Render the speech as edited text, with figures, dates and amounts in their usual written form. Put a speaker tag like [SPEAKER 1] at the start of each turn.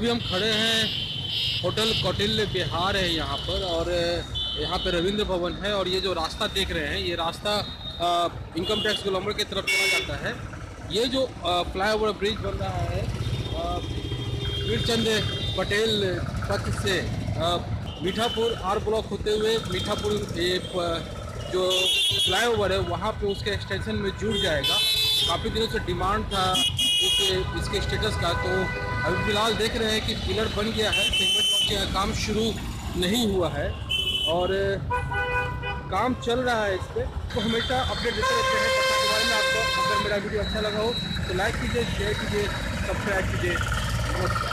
[SPEAKER 1] अभी हम खड़े हैं होटल कौटिल्य विहार है यहाँ पर, और यहाँ पे रविंद्र भवन है। और ये जो रास्ता देख रहे हैं, ये रास्ता इनकम टैक्स गोलंबर की तरफ चला जाता है। ये जो फ्लाईओवर ब्रिज बन रहा है वीरचंद पटेल पथ से मीठापुर आर ब्लॉक होते हुए मीठापुर जो फ्लाईओवर है वहाँ पे उसके एक्सटेंशन में जुड़ जाएगा। काफ़ी दिनों से डिमांड था इसके स्टेटस का, तो अभी फिलहाल देख रहे हैं कि पिलर बन गया है, सेगमेंट बन गया, काम शुरू नहीं हुआ है और काम चल रहा है इस पर। तो हमेशा अपडेट देते रहते हैं पटना के बारे में। आपको अगर मेरा वीडियो अच्छा लगा हो तो लाइक कीजिए, शेयर कीजिए, सब्सक्राइब कीजिए। नमस्कार।